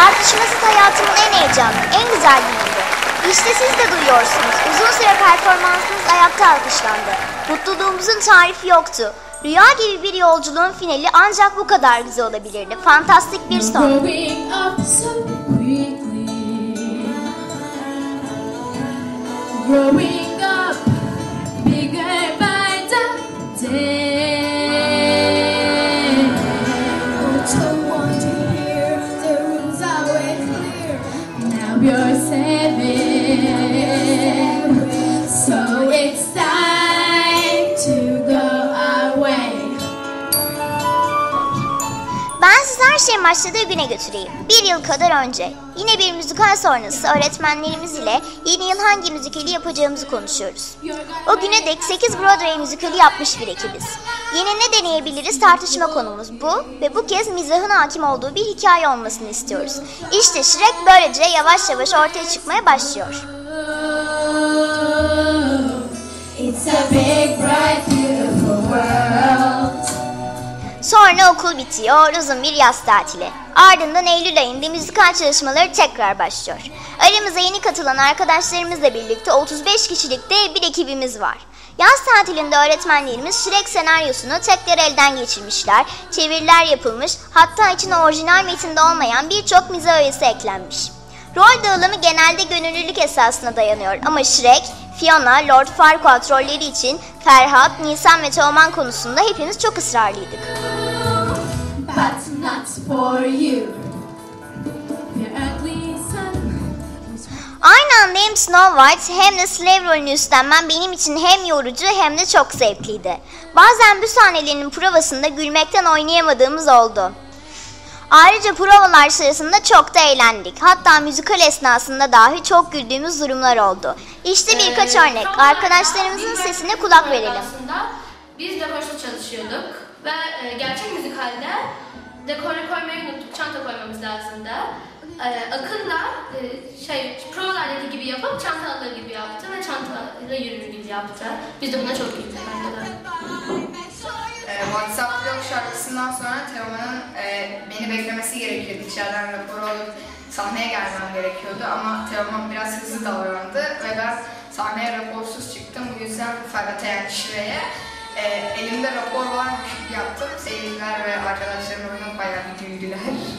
Tartışmasız hayatımın en heyecanlı, en güzel günüydü. İşte siz de duyuyorsunuz. Uzun süre performansınız ayakta alkışlandı. Mutluluğumuzun tarifi yoktu. Rüya gibi bir yolculuğun finali ancak bu kadar güzel olabilirdi. Fantastik bir son. Growing up, bigger by the day. Oh, don't want to hear the rules are way clear. Now you're 7, so it's time to go away. Ben sizi her şeyin başladığı güne götüreyim. 1 yıl kadar önce. Yine bir müzikal sonrası öğretmenlerimiz ile yeni yıl hangi müzikali yapacağımızı konuşuyoruz. O güne dek 8 Broadway müzikali yapmış bir ekibiz. Yeni ne deneyebiliriz tartışma konumuz bu ve bu kez mizahın hakim olduğu bir hikaye olmasını istiyoruz. İşte Shrek böylece yavaş yavaş ortaya çıkmaya başlıyor. It's a big, bright, beautiful world. Sonra okul bitiyor, uzun bir yaz tatili. Ardından Eylül ayında müzikal çalışmaları tekrar başlıyor. Aramıza yeni katılan arkadaşlarımızla birlikte 35 kişilik dev bir ekibimiz var. Yaz tatilinde öğretmenlerimiz Shrek senaryosunu tekrar elden geçirmişler, çeviriler yapılmış, hatta içine orijinal metinde olmayan birçok mizah öğesi eklenmiş. Rol dağılımı genelde gönüllülük esasına dayanıyor ama Shrek, Fiona, Lord Farquaad rolleri için Ferhat, Nisan ve Teoman konusunda hepimiz çok ısrarlıydık. But not for you. Aynı anda hem Snow White hem de Slave rolünü üstlenmem benim için hem yorucu hem de çok zevkliydi. Bazen bu sahnelerin provasında gülmekten oynayamadığımız oldu. Ayrıca provalar sırasında çok da eğlendik. Hatta müzikal esnasında dahi çok güldüğümüz durumlar oldu. İşte birkaç örnek. Arkadaşlarımızın sesine kulak verelim. Biz dekorasyonda çalışıyorduk ve gerçek müzikalde dekoru koymayı unuttuk, çanta koymamız lazımdı. Akın da provalardaki gibi yapıp çantaları gibi yaptı ve çantayla yürür gibi yaptı. Biz de buna çok güldük bence. WhatsApp Blog şarkısından sonra Teoman'ın beni beklemesi gerekiyordu. İçeriden raporu alıp sahneye gelmem gerekiyordu ama Teoman biraz hızlı davrandı ve ben sahneye raporsuz çıktım. Bu yüzden Ferhat'a yani Shrek'e elimde rapor varmış gibi yaptım. Seyirciler ve arkadaşlarım oyunu bayağı bir güldüler.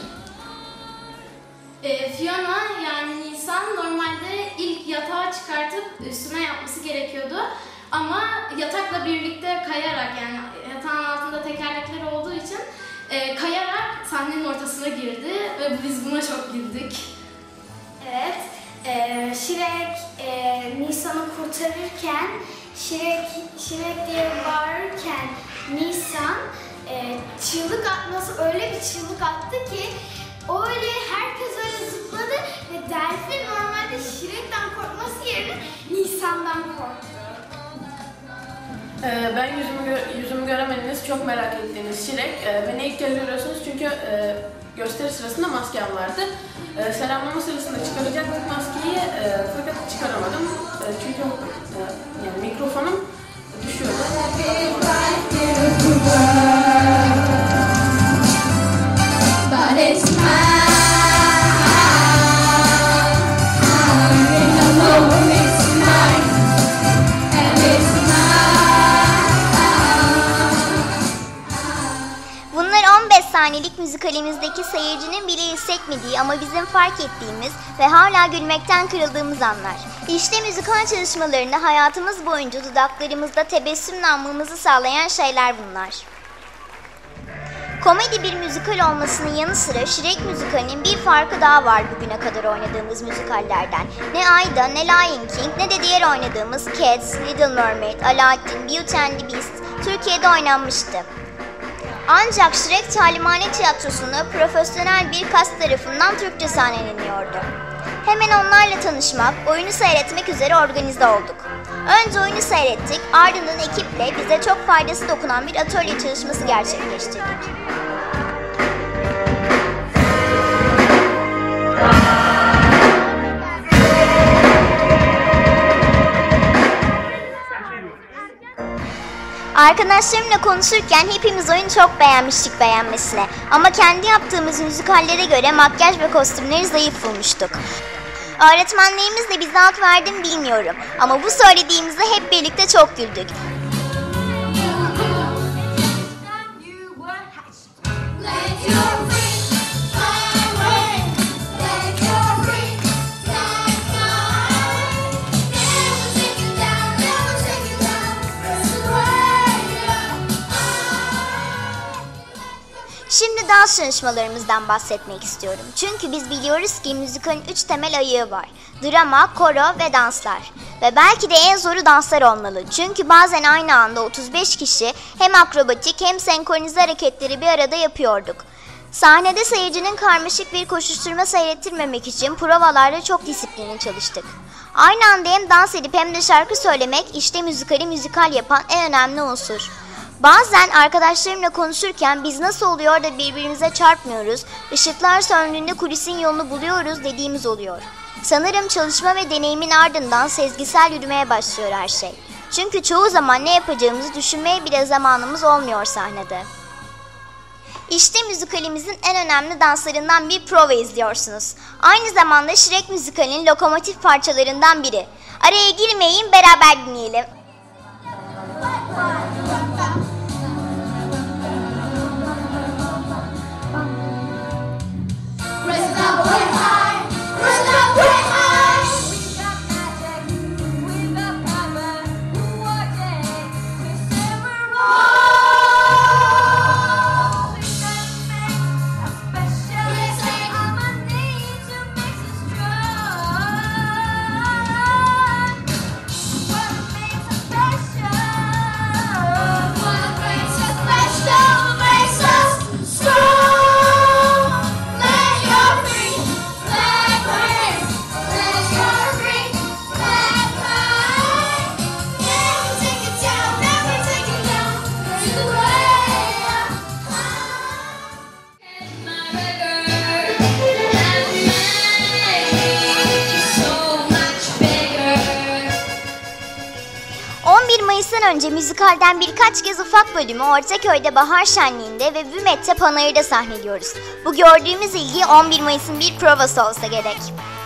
Fiona yani Nisan normalde ilk yatağı çıkartıp üstüne yapması gerekiyordu. Ama yatakla birlikte kayarak yani yatağın altında tekerlekler olduğu için kayarak sahnenin ortasına girdi ve biz buna çok güldük. Evet, Shrek Nisan'ı kurtarırken, Shrek diye bağırırken Nisan çığlık atması öyle bir çığlık attı ki öyle herkes öyle zıpladı ve Delfin normalde Shrek'ten korkması yerine Nisan'dan korktu. Ben yüzümü göremediniz, çok merak ettiğiniz Shrek. Beni ilk kez görüyorsunuz çünkü gösteri sırasında maskem vardı. Selamlama sırasında çıkaracaktık maskeyi fakat çıkaramadım. Çünkü yani mikrofonum düşüyordu. Bunlar 15 saniyelik müzikalimizdeki seyircinin bile hissetmediği ama bizim fark ettiğimiz ve hala gülmekten kırıldığımız anlar. İşte müzikal çalışmalarında hayatımız boyunca dudaklarımızda tebessümle anmamızı sağlayan şeyler bunlar. Komedi bir müzikal olmasının yanı sıra Shrek müzikalinin bir farkı daha var bugüne kadar oynadığımız müzikallerden. Ne Aida, ne Lion King, ne de diğer oynadığımız Cats, Little Mermaid, Aladdin, Beauty and the Beast Türkiye'de oynanmıştı. Ancak Shrek talimhane tiyatrosunu profesyonel bir kas tarafından Türkçe sahneleniyordu. Hemen onlarla tanışmak, oyunu seyretmek üzere organize olduk. Önce oyunu seyrettik, ardından ekiple bize çok faydası dokunan bir atölye çalışması gerçekleştirdik. Arkadaşlarımla konuşurken hepimiz oyunu çok beğenmiştik beğenmesine. Ama kendi yaptığımız müzikallere göre makyaj ve kostümleri zayıf bulmuştuk. Öğretmenlerimiz de bize hak verdi mi bilmiyorum. Ama bu söylediğimizde hep birlikte çok güldük. Şimdi dans çalışmalarımızdan bahsetmek istiyorum. Çünkü biz biliyoruz ki müzikalin 3 temel ayağı var. Drama, koro ve danslar. Ve belki de en zoru danslar olmalı. Çünkü bazen aynı anda 35 kişi hem akrobatik hem senkronize hareketleri bir arada yapıyorduk. Sahnede seyircinin karmaşık bir koşuşturma seyrettirmemek için provalarda çok disiplinli çalıştık. Aynı anda hem dans edip hem de şarkı söylemek işte müzikali müzikal yapan en önemli unsur. Bazen arkadaşlarımla konuşurken biz nasıl oluyor da birbirimize çarpmıyoruz, ışıklar söndüğünde kulisin yolunu buluyoruz dediğimiz oluyor. Sanırım çalışma ve deneyimin ardından sezgisel yürümeye başlıyor her şey. Çünkü çoğu zaman ne yapacağımızı düşünmeye bile zamanımız olmuyor sahnede. İşte müzikalimizin en önemli danslarından bir prova izliyorsunuz. Aynı zamanda Shrek müzikalinin lokomotif parçalarından biri. Araya girmeyin, beraber dinleyelim. Mayıs'tan önce müzikalden birkaç kez ufak bölümü Ortaköy'de Bahar Şenliği'nde ve Vümet'te Panayır'da sahneliyoruz. Bu gördüğümüz ilgi 11 Mayıs'ın bir provası olsa gerek.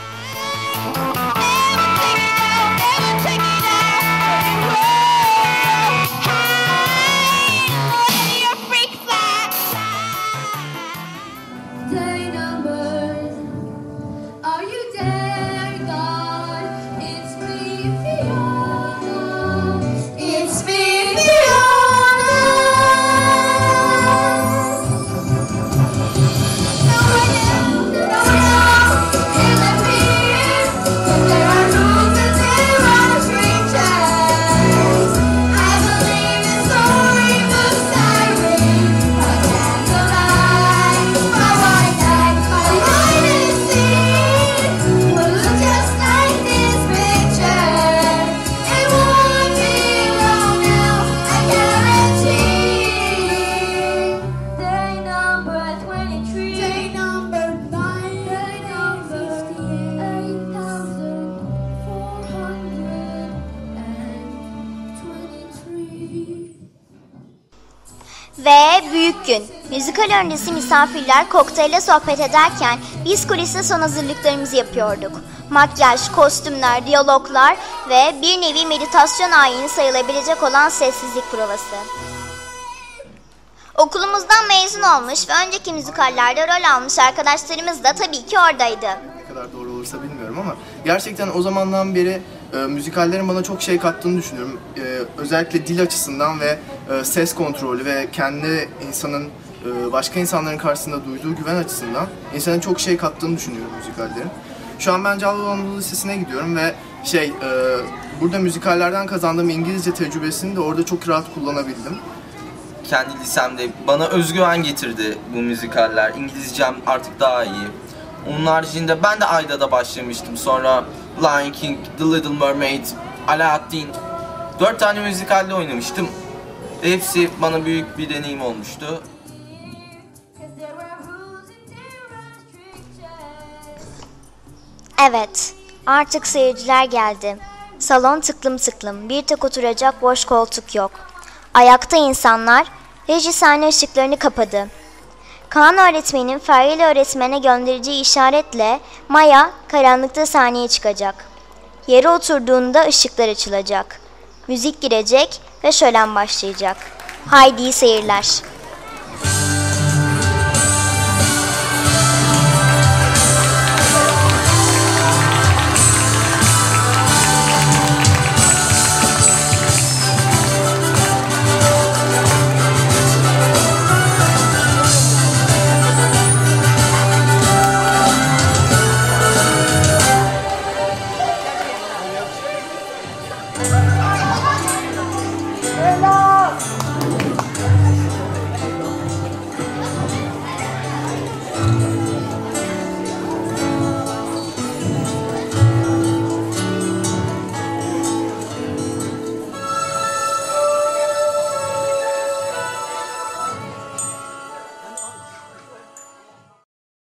Ve büyük gün. Müzikal öncesi misafirler kokteyle sohbet ederken biz kuliste son hazırlıklarımızı yapıyorduk. Makyaj, kostümler, diyaloglar ve bir nevi meditasyon ayini sayılabilecek olan sessizlik provası. Okulumuzdan mezun olmuş ve önceki müzikallerde rol almış arkadaşlarımız da tabii ki oradaydı. Ne kadar doğru olursa bilmiyorum ama gerçekten o zamandan beri müzikallerin bana çok şey kattığını düşünüyorum. Özellikle dil açısından ve ses kontrolü ve kendi insanın başka insanların karşısında duyduğu güven açısından insana çok şey kattığını düşünüyorum müzikallerin. Şu an ben Cağaloğlu Anadolu Lisesi'ne gidiyorum ve burada müzikallerden kazandığım İngilizce tecrübesini de orada çok rahat kullanabildim. Kendi lisemde bana özgüven getirdi bu müzikaller. İngilizcem artık daha iyi. Onun haricinde ben de Ayda'da başlamıştım. Sonra Lion King, The Little Mermaid, Aladdin. 4 tane müzikalde oynamıştım. Hepsi bana büyük bir deneyim olmuştu. Evet, artık seyirciler geldi. Salon tıklım tıklım, bir tek oturacak boş koltuk yok. Ayakta insanlar reji sahne ışıklarını kapadı. Kaan öğretmenin Feryal öğretmene göndereceği işaretle Maya karanlıkta sahneye çıkacak. Yere oturduğunda ışıklar açılacak. Müzik girecek ve şölen başlayacak. Haydi iyi seyirler. Hello.